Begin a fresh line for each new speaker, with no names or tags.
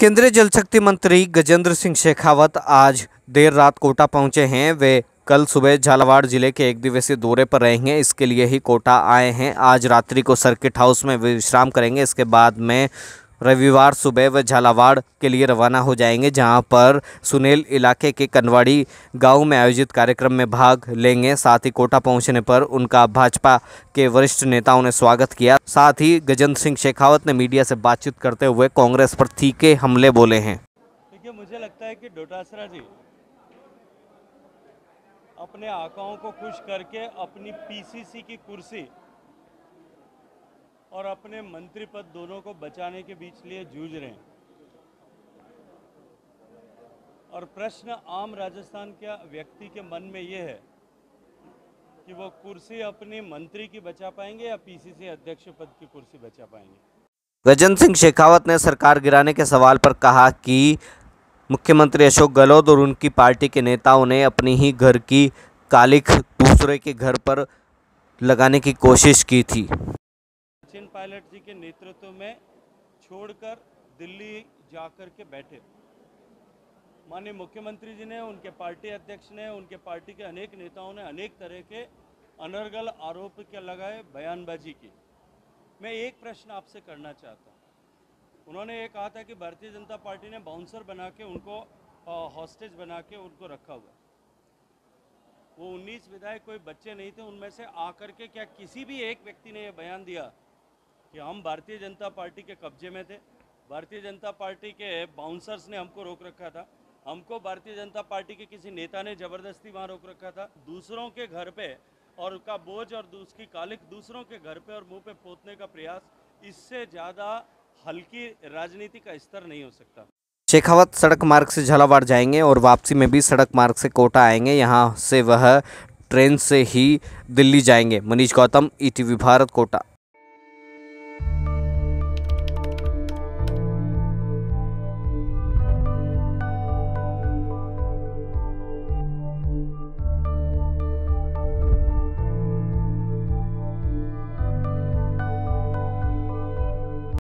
केंद्रीय जल शक्ति मंत्री गजेंद्र सिंह शेखावत आज देर रात कोटा पहुंचे हैं। वे कल सुबह झालावाड़ जिले के एक दिवसीय दौरे पर रहेंगे। इसके लिए ही कोटा आए हैं। आज रात्रि को सर्किट हाउस में विश्राम करेंगे। इसके बाद में रविवार सुबह वे झालावाड़ के लिए रवाना हो जाएंगे, जहां पर सुनेल इलाके के कनवाड़ी गांव में आयोजित कार्यक्रम में भाग लेंगे। साथ ही कोटा पहुंचने पर उनका भाजपा के वरिष्ठ नेताओं ने स्वागत किया। साथ ही गजेंद्र सिंह शेखावत ने मीडिया से बातचीत करते हुए कांग्रेस पर तीखे हमले बोले हैं।
देखिए, मुझे लगता है कि डोटासरा जी अपने आकाओं को खुश करके अपनी पीसीसी की कुर्सी और अपने मंत्री पद दोनों को बचाने के बीच लिए जूझ रहे हैं। और प्रश्न आम राजस्थान के व्यक्ति के मन में ये है कि वो कुर्सी अपनी मंत्री की बचा पाएंगे या पीसीसी अध्यक्ष पद की कुर्सी बचा पाएंगे।
गजेंद्र सिंह शेखावत ने सरकार गिराने के सवाल पर कहा कि मुख्यमंत्री अशोक गहलोत और उनकी पार्टी के नेताओं ने अपनी ही घर की कालिख दूसरे के घर पर लगाने की कोशिश की थी।
सचिन पायलट जी के नेतृत्व में छोड़कर दिल्ली जाकर के बैठे माननीय मुख्यमंत्री जी ने, उनके पार्टी अध्यक्ष ने, उनके पार्टी के अनेक नेताओं ने अनेक तरह के अनर्गल आरोप के लगाए, बयानबाजी की। मैं एक प्रश्न आपसे करना चाहता हूँ। उन्होंने ये कहा था कि भारतीय जनता पार्टी ने बाउंसर बना के उनको हॉस्टेज बना के उनको रखा हुआ। वो 19 विधायक कोई बच्चे नहीं थे। उनमें से आकर के क्या किसी भी एक व्यक्ति ने यह बयान दिया कि हम भारतीय जनता पार्टी के कब्जे में थे, भारतीय जनता पार्टी के बाउंसर्स ने हमको रोक रखा था, हमको भारतीय जनता पार्टी के किसी नेता ने ज़बरदस्ती वहाँ रोक रखा था? दूसरों के घर पे और उसका बोझ और उसकी कालिख दूसरों के घर पे और मुंह पे पोतने का प्रयास, इससे ज़्यादा हल्की राजनीति का स्तर नहीं हो सकता।
शेखावत सड़क मार्ग से झालावाड़ जाएंगे और वापसी में भी सड़क मार्ग से कोटा आएंगे। यहां से वह ट्रेन से ही दिल्ली जाएंगे। मनीष गौतम, ईटीवी भारत, कोटा।